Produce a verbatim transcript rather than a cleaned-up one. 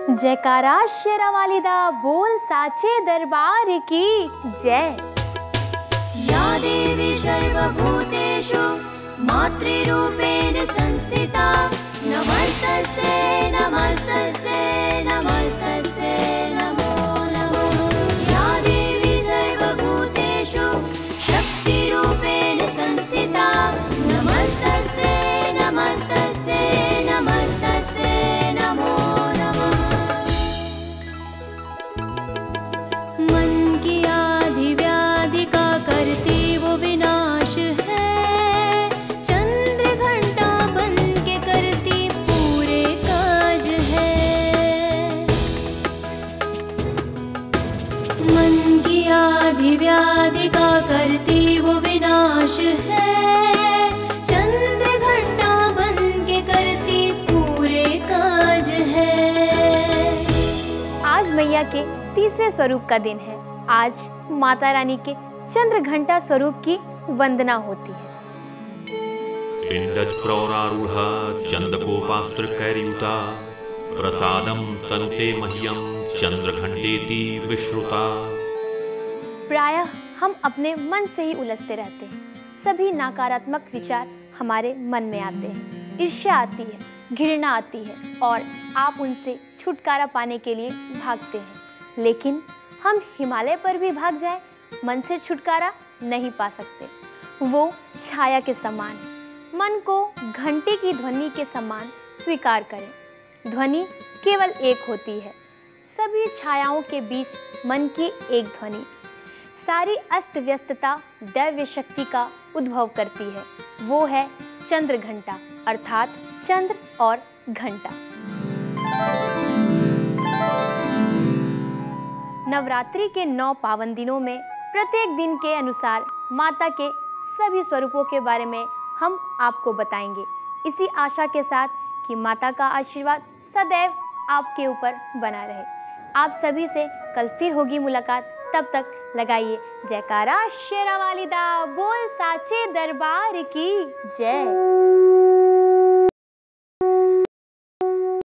जयकारा शेरा वालिदा बोल साचे दरबार की जय। या देवी सर्वभूतेषु मातृरूपेण संस्थिता नमस्तस्यै नमस्तस्यै नमस्तस्यै नमो नमः। या देवी सर्वभूतेषु शक्तिरूपेण संस्थिता नमस्तस्यै नमस्तस्यै नमस्तस्यै नमो नमः। मन की आदि व्याधि का करती वो विनाश है, व्याधि का करती वो विनाश है, चंद्र घंटा बन के करती पूरे काज है। आज मैया के तीसरे स्वरूप का दिन है। आज माता रानी के चंद्र घंटा स्वरूप की वंदना होती है। पिंडज प्रौरारूढ़ा चंदकोपास्त्रकैर्युता प्रसादम तनुते मह्यम चंद्रघंटेति विश्रुता। प्रायः हम अपने मन से ही उलझते रहते हैं। सभी नकारात्मक विचार हमारे मन में आते हैं। ईर्ष्या आती है, घृणा आती है और आप उनसे छुटकारा पाने के लिए भागते हैं। लेकिन हम हिमालय पर भी भाग जाएं, मन से छुटकारा नहीं पा सकते। वो छाया के समान है। मन को घंटी की ध्वनि के समान स्वीकार करें। ध्वनि केवल एक होती है। सभी छायाओं के बीच मन की एक ध्वनि सारी अस्त व्यस्तता दैव्य शक्ति का उद्भव करती है। वो है चंद्र घंटा अर्थात चंद्र और घंटा। नवरात्रि के नौ पावन दिनों में प्रत्येक दिन के अनुसार माता के सभी स्वरूपों के बारे में हम आपको बताएंगे, इसी आशा के साथ कि माता का आशीर्वाद सदैव आपके ऊपर बना रहे। आप सभी से कल फिर होगी मुलाकात। तब तक लगाइए जयकारा शेरा वालिदा बोल साचे दरबार की जय।